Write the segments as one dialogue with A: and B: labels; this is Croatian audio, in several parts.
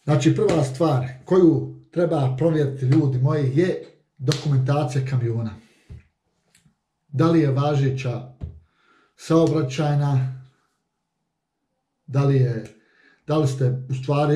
A: Znači, prva stvar koju treba provjeriti, ljudi moji, je dokumentacija kamiona. Da li je važeća saobraćajna, da li ste u stvari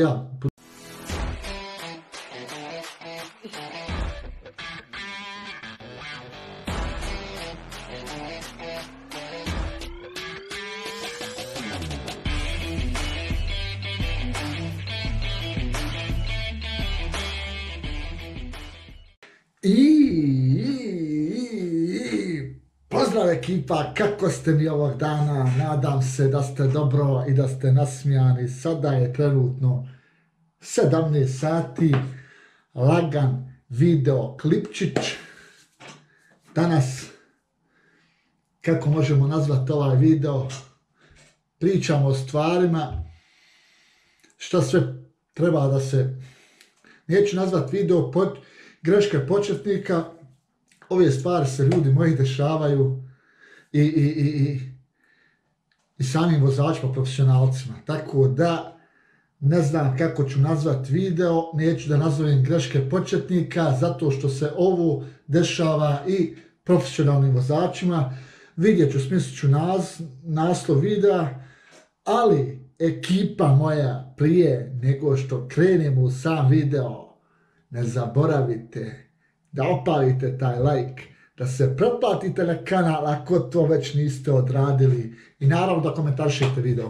A: Pozdrav ekipa, kako ste mi ovog dana? Nadam se da ste dobro i da ste nasmijani. Sada je trenutno 17 sati, lagan video klipčić. Danas, kako možemo nazvati ovaj video, pričamo o stvarima što sve treba da se, neću nazvati video greške početnika. Ove stvari se, ljudi moji, dešavaju i samim vozačima, profesionalcima. Tako da, ne znam kako ću nazvati video, neću da nazovem greške početnika, zato što se ovo dešava i profesionalnim vozačima. Vidjet ću, smislit ću naslov videa, ali ekipa moja, prije nego što krenemo u sam video, ne zaboravite da opalite taj like, da se pretplatite na kanal ako to već niste odradili i naravno da komentarišete video.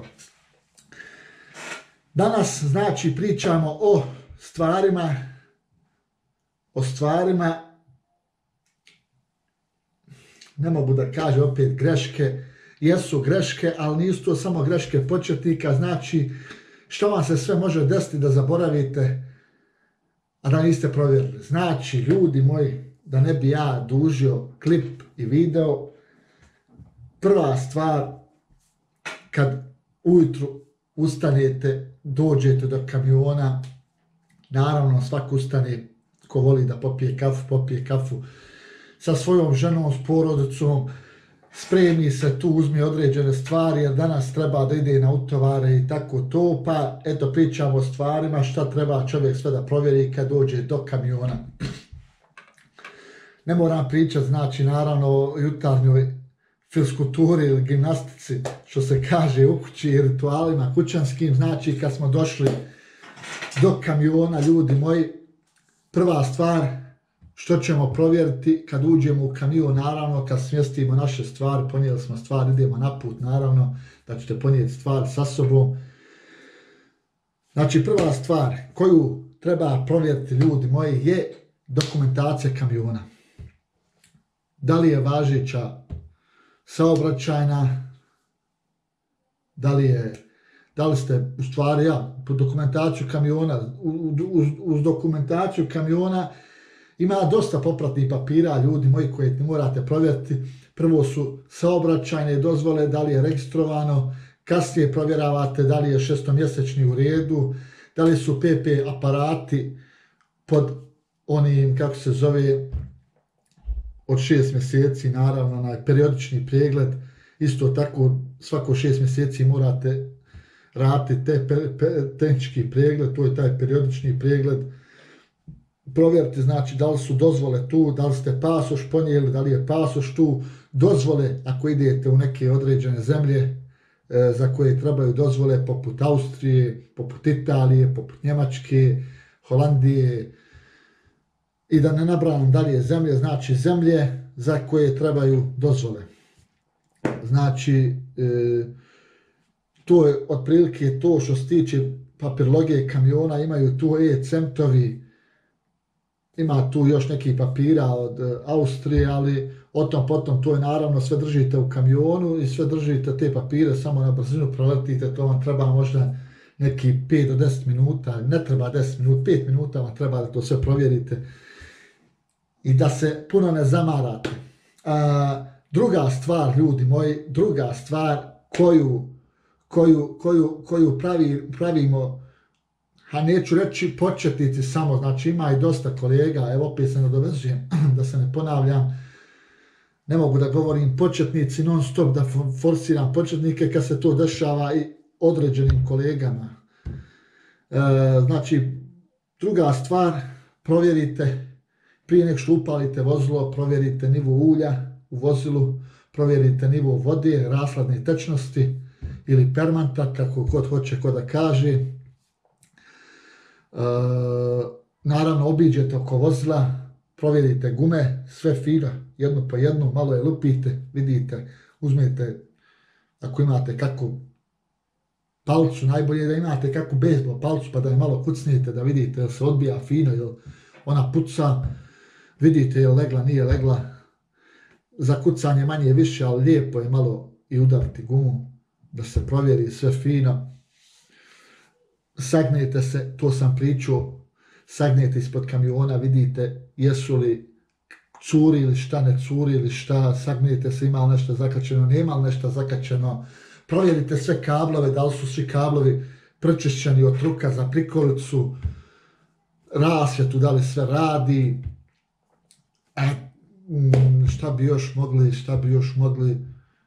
A: Danas, znači, pričamo o stvarima, ne mogu da kažem opet greške, jesu greške, ali nisu to samo greške početnika. Znači, što vam se sve može desiti da zaboravite, a da niste provjerili. Znači, ljudi moji, da ne bi ja dužio klip i video, prva stvar, kad ujutru ustanete, dođete do kamiona, naravno svako ustane, ko voli da popije kafu sa svojom ženom, s porodicom, spremi se tu, uzme određene stvari, jer danas treba da ide na utovare i tako to, pa eto, pričamo o stvarima šta treba čovjek sve da provjeri kad dođe do kamiona. Ne moram pričati, znači, naravno, o jutarnjoj fiskulturi ili gimnastici, što se kaže u kući, i ritualima kućanskim. Znači, kad smo došli do kamiona, ljudi moji, prva stvar što ćemo provjeriti kad uđemo u kamion, naravno, kad smjestimo naše stvari, ponijeli smo stvari, idemo na put, naravno, da ćete ponijeti stvari sa sobom. Znači, prva stvar koju treba provjeriti, ljudi moji, je dokumentacija kamiona. Da li je važeća saobraćajna, da li ste u stvari dokumentaciju kamiona, uz dokumentaciju kamiona ima dosta popratnih papira, ljudi moji, koje morate provjeriti. Prvo su saobraćajne dozvole, da li je registrovano, kasnije provjeravate da li je šestomjesečni u redu, da li su PP aparati pod onim, kako se zove, od 6 mjeseci, naravno, onaj periodični pregled. Isto tako, svako 6 mjeseci morate raditi tehnički pregled, to je taj periodični pregled. Provjeriti, znači, da li su dozvole tu, da li ste pasoš ponijeli, da li je pasoš tu, dozvole ako idete u neke određene zemlje za koje trebaju dozvole, poput Austrije, poput Italije, poput Njemačke, Holandije, i da ne nabrajam dalje zemlje, znači zemlje za koje trebaju dozvole. Znači, to je otprilike to što se tiče papirologije kamiona. Imaju tu e-centovi, ima tu još nekih papira od Austrije, ali o tom potom, to je naravno, sve držite u kamionu i sve držite te papire, samo na brzinu proletite, to vam treba možda neki 5 do 10 minuta, ne treba 10 minuta, 5 minuta vam treba da to sve provjerite i da se puno ne zamarate. Druga stvar, ljudi moji, druga stvar koju pravimo, a neću reći početnici samo, znači ima i dosta kolega, evo opet se nadovezujem, da se ne ponavljam, ne mogu da govorim početnici non stop, da forsiram početnike kad se to dešava i određenim kolegama. Znači, druga stvar, provjerite, prije nego što upalite vozilo, provjerite nivo ulja u vozilu, provjerite nivo vode, rashladne tečnosti ili permanta, kako god hoće ko da kaže. Naravno, obiđete oko vozila, provjerite gume, sve fino, jednu po jednu, malo je lupite, vidite, uzmete, ako imate kakvu palicu, najbolje je da imate kakvu bejzbol palicu, pa da je malo kucnijete, da vidite jel se odbija fino, jel ona puca, vidite jel legla, nije legla. Za kucanje manje više, ali lijepo je malo i udariti gumu, da se provjeri sve fino. Sagnete se, to sam pričao, sagnete ispod kamiona, vidite jesu li curi ili šta, ne curi ili šta, sagnete se, ima li nešto zakačeno, nema li nešto zakačeno, provjerite sve kablove, da li su svi kablovi pročišćeni od truka za prikolicu, rasvjetu, da li sve radi, šta bi još mogli,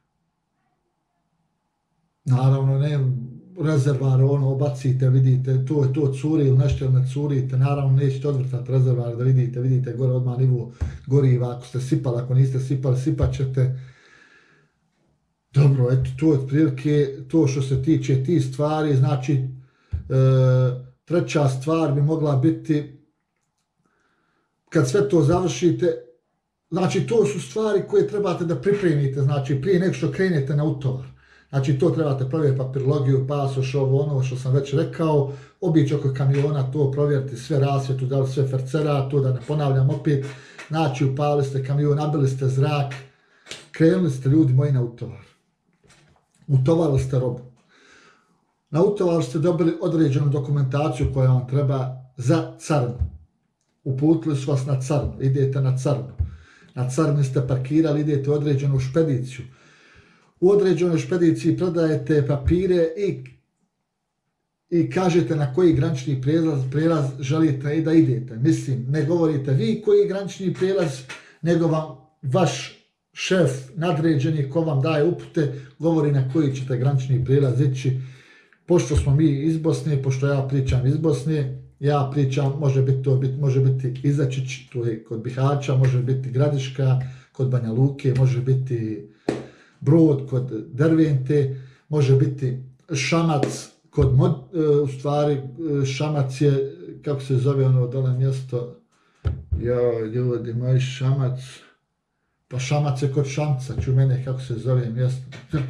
A: naravno ne, rezervar ono obacite, vidite, to curi ili nešto ili ne curite, naravno nećete odvrtati rezervar da vidite gore odmah nivo goriva, ako ste sipali, ako niste sipali, sipat ćete. Dobro, eto, to je otprilike to što se tiče tih stvari. Znači, treća stvar bi mogla biti, kad sve to završite, znači to su stvari koje trebate da pripremite, znači prije nego što krenete na utovar. Znači to trebate provjeriti papirologiju, pasoš, ono što sam već rekao, obići oko kamiona, to provjeriti sve rasvjetu, da li sve fercera, to da ne ponavljam opet. Znači upalili ste kamion, nabili ste zrak, krenuli ste ljudi moji na utovar. Utovarili ste robu. Na utovaru ste dobili određenu dokumentaciju koja vam treba za carinu. Uputili su vas na carinu, idete na carinu. Na carini ste parkirali, idete u određenu špediciju. U određenoj špediciji predajete papire i kažete na koji granični prijelaz želite da idete. Mislim, ne govorite vi koji granični prijelaz, nego vam vaš šef, nadređeni, ko vam daje upute, govori na koji ćete granični prijelaz ići. Pošto smo mi iz Bosne, pošto ja pričam iz Bosne, ja pričam, može biti Izačić, to je kod Bihaća, može biti Gradiška, kod Banja Luke, može biti Brod kod Dervente, može biti Šamac kod, u stvari Šamac je, kako se zove ono dole mjesto, ljudi moji, Šamac, pa Šamac je kod Šamca, ču mene kako se zove mjesto,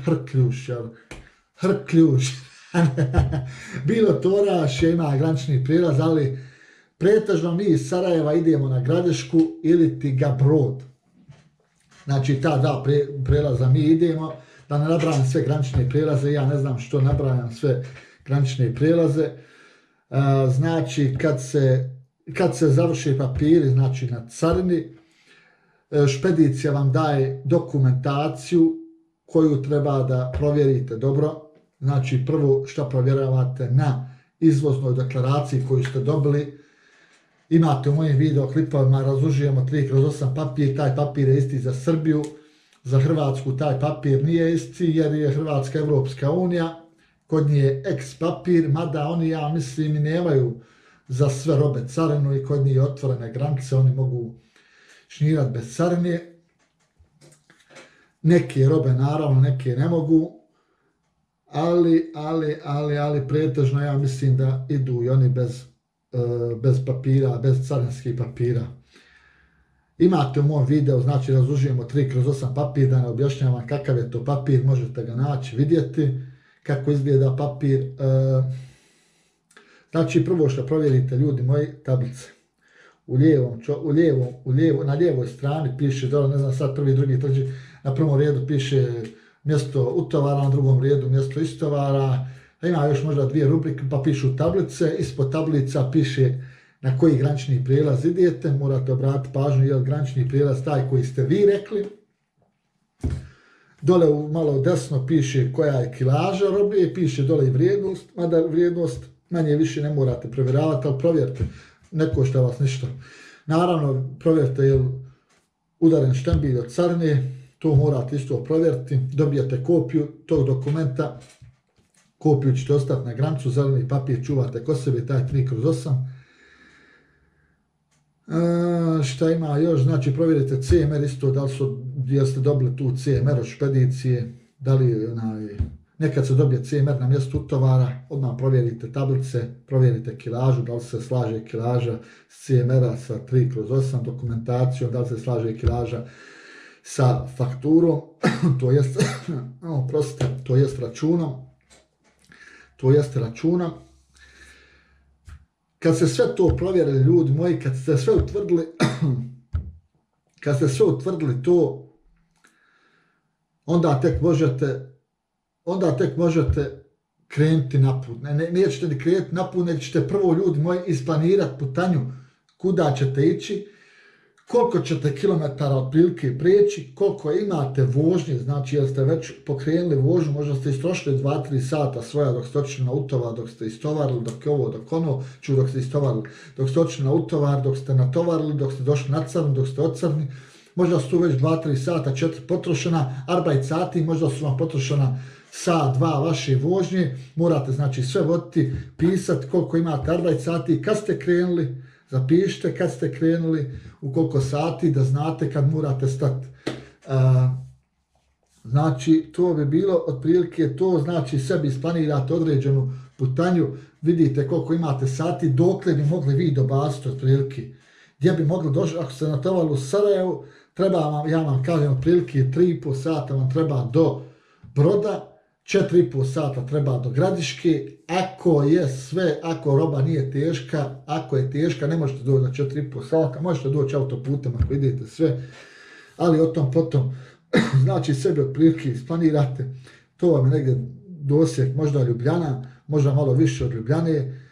A: Hrkljuš, bilo Toraš ima granični prijelaz, ali pretežno mi iz Sarajeva idemo na Gradišku ili ti ga Brod. Znači ta dva prijelaza mi idemo, da ne nabrajam sve granične prijelaze, ja ne znam što nabrajam sve granične prijelaze. Znači kad se završi papiri, znači na carini, špedicija vam daje dokumentaciju koju treba da provjerite dobro. Znači prvo što provjeravate na izvoznoj deklaraciji koju ste dobili. Imate u mojim videoklipovima, razlužujemo 3/8 papir, taj papir je isti za Srbiju, za Hrvatsku taj papir nije isti jer je Hrvatska Evropska unija, kod nje je ex papir, mada oni, ja mislim, nemaju za sve robe carinu i kod njih je otvorene granice, oni mogu šnirati bez carine. Neke robe naravno, neke ne mogu, ali pretežno ja mislim da idu i oni bez papira, bez carinskih papira. Imate u mom videu, znači razlužujemo 3/8 papir, da ne objašnjavam kakav je to papir, možete ga naći, vidjeti kako izgleda papir. Znači prvo što provjerite, ljudi moji, tablice. Na lijevoj strani piše, dole, ne znam sad prvi, drugi, treći, na prvom redu piše mjesto utovara, na drugom redu mjesto istovara, ima još možda dvije rubrike, pa pišu tablice, ispod tablica piše na koji granični prijelaz idete, morate obratiti pažnju, je li granični prijelaz taj koji ste vi rekli. Dole malo desno piše koja je kilaža robe, piše dole i vrijednost, mada vrijednost manje više ne morate provjeravati, ali provjerite, ne košta vas ništa. Naravno, provjerite je li udaren štambilj od carine, to morate isto provjeriti, dobijate kopiju tog dokumenta, kopiju ćete ostaviti na granicu, zeleni papir čuvate kod sebe, taj 3/8. Šta ima još, znači provjerite CMR isto, da li jeste dobili tu CMR od špedicije, da li nekad se dobije CMR na mjestu utovara, odmah provjerite tablice, provjerite kilažu, da li se slaže kilaža s CMR-a sa 3/8 dokumentacijom, da li se slaže kilaža sa fakturom, to jest računom. Kad se sve to provjerili, ljudi moji, kad ste sve utvrdili to, onda tek možete krenuti na put. Nećete ni krenuti na put, nego ćete prvo, ljudi moji, isplanirati putanju kuda ćete ići, koliko ćete kilometara otprilike prijeći, koliko imate vožnje, znači jel ste već pokrenuli vožnju, možda ste istrošili 2-3 sata svoja dok ste otišli na utovar, dok ste istovarili, dok je ovo, dok ono, dok ste istovarili, dok ste otišli na utovar, dok ste natovarili, dok ste došli na crni, dok ste ocrni, možda su tu već 2-3 sata, 4 potrošena, arbajt sati, možda su vam potrošena sat, 2 vaše vožnje, morate znači sve voditi, pisati koliko imate arbajt sati, kad ste krenuli, zapišite kad ste krenuli, u koliko sati, da znate kad morate stati. Znači, to bi bilo otprilike to, znači sebi isplanirate određenu putanju, vidite koliko imate sati, dokle bi mogli vi dobaciti otprilike, gdje bi mogli doći, ako ste natovali u Sarajevu, treba vam, ja vam kažem, otprilike 3,5 sata vam treba do Broda, 4,5 sata treba do Gradiške, ako roba nije teška, ako je teška, ne možete doći na 4,5 sata, možete doći autoputem ako idete sve, ali o tom potom, znači sebi otprilike isplanirate, to vam je negdje doseg, možda Ljubljana, možda malo više od Ljubljane,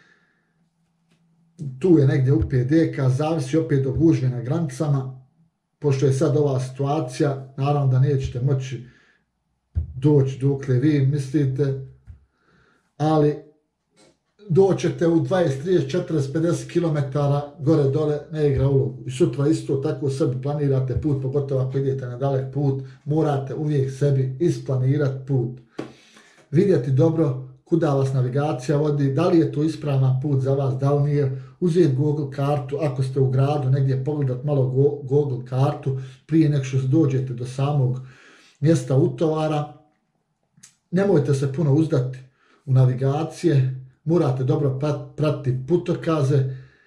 A: tu je negdje u PDK, zavisi opet do gužve na granicama, pošto je sad ova situacija, naravno da nećete moći doći dokle vi mislite, ali doćete u 20, 30, 40, 50 km gore dole, ne igra ulogu. I sutra isto tako sebi planirate put, pogotovo ako idete na dalek put, morate uvijek sebi isplanirati put. Vidjeti dobro kuda vas navigacija vodi, da li je to ispravan put za vas, da li nije, uzeti Google kartu, ako ste u gradu, negdje pogledati malo Google kartu, prije nego što dođete do samog mjesta utovara. Nemojte se puno uzdati u navigacije, morate dobro pratiti putokaze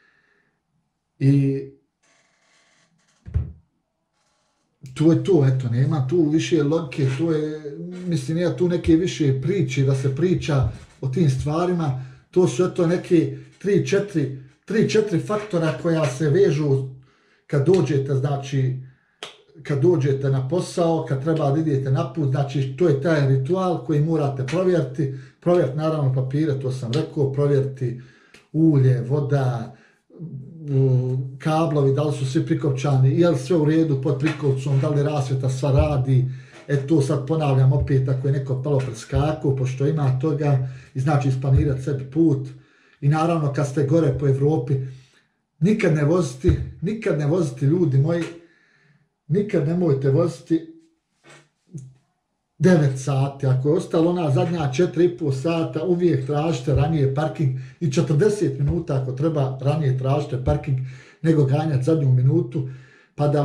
A: i to je to, eto, nema tu više logike, mislim, nema tu neke više priče da se priča o tim stvarima, to su eto neke 3-4 faktora koja se vežu kad dođete, znači, kad dođete na posao, kad treba da idete na put, znači to je taj ritual koji morate provjeriti naravno papire, to sam rekao, provjeriti ulje, voda, kablovi, da li su svi prikopčani, je li sve u redu pod prikopcom, da li rasvjeta sva radi, to sad ponavljam opet ako je neko malo preskakao, pošto ima toga, i znači isplanirati sebi put, i naravno kad ste gore po Evropi, nikad ne voziti ljudi moji, nikad nemojte voziti 9 sati, ako je ostalo ona zadnja 4,5 sata, uvijek tražite ranije parking i 40 minuta ako treba ranije tražite parking, nego ganjati zadnju minutu, pa da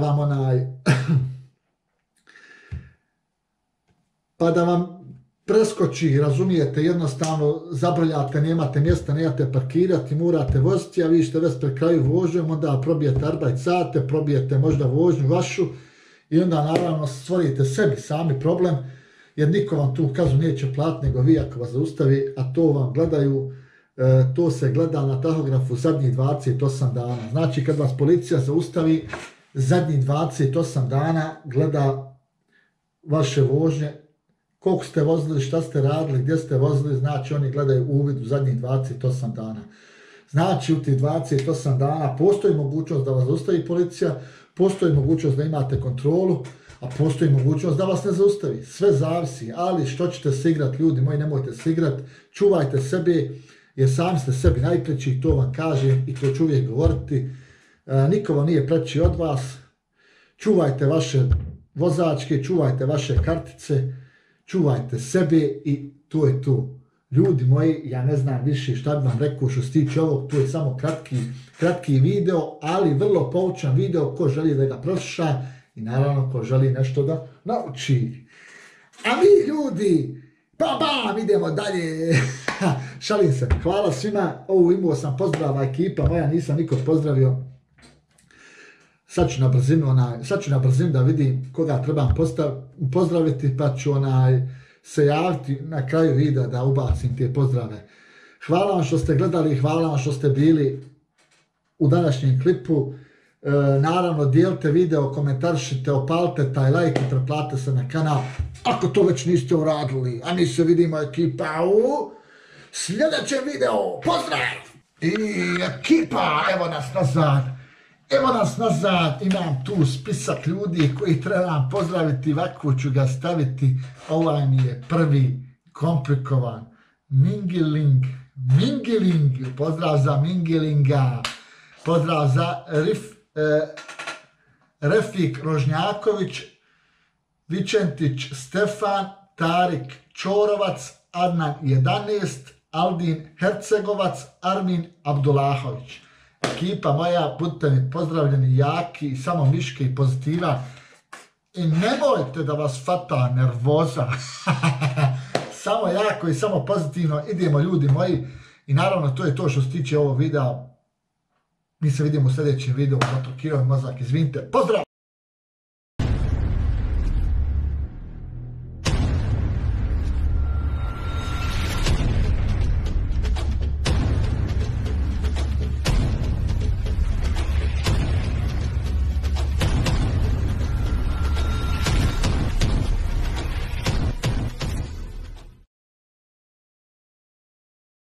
A: vam preskoči, razumijete, jednostavno zabrljate, nemate mjesta, nemate parkirati, morate voziti, a vi ste već pri kraju vožnjom, onda probijete arbajt sate, probijete možda vožnju vašu i onda naravno stvorite sebi sami problem, jer niko vam tu kaznu neće platiti nego vi ako vas zaustavi, a to vam gledaju, to se gleda na tahografu zadnjih 28 dana. Znači kad vas policija zaustavi, zadnjih 28 dana gleda vaše vožnje, koliko ste vozili, šta ste radili, gdje ste vozili, znači oni gledaju uvid u zadnjih 28 dana. Znači u tih 28 dana postoji mogućnost da vas zaustavi policija, postoji mogućnost da imate kontrolu, a postoji mogućnost da vas ne zaustavi. Sve zavisi, ali što ćete se igrati, ljudi moji, nemojte se igrati, čuvajte sebe, jer sami ste sebi najpreći, to vam kažem i to ću uvijek govoriti. Niko vam nije preći od vas, čuvajte vaše vozačke, čuvajte vaše kartice, čuvajte sebe i to je to. Ljudi moji, ja ne znam više šta bi vam rekao što se tiče ovog, to je samo kratki video, ali vrlo poučan video ko želi da ga prosluša i naravno ko želi nešto da nauči. A mi ljudi, bam, idemo dalje. Šalim se, hvala svima, ovo imao sam pozdrava ekipa moja, nisam nikog pozdravio. Sad ću na brzinu da vidim koga trebam pozdraviti, pa ću se javiti na kraju videa da ubacim te pozdrave. Hvala vam što ste gledali, hvala vam što ste bili u današnjem klipu. Naravno, dijelite video, komentaršite, opalite taj like i pretplatite se na kanal ako to već niste uradili. A mi se vidimo ekipa u sljedećem videu. Pozdrav! I ekipa, evo nas nazad, imam tu spisak ljudi koji trebam pozdraviti, ovako ću ga staviti, ovaj mi je prvi komplikovan, Mingiling, pozdrav za Mingilinga, pozdrav za Refik Rožnjaković, Vičentić Stefan, Tarik Čorovac, Adnan 11, Aldin Hercegovac, Armin Abdullahović. Ekipa moja, budite mi pozdravljeni, jaki, samo miške i pozitiva. I nemojte da vas fata nervoza. Samo jako i samo pozitivno. Idemo ljudi moji. I naravno to je to što se tiče ovog videa. Mi se vidimo u sljedećem videu. Zato Kirov Mozak, izvinite. Pozdrav!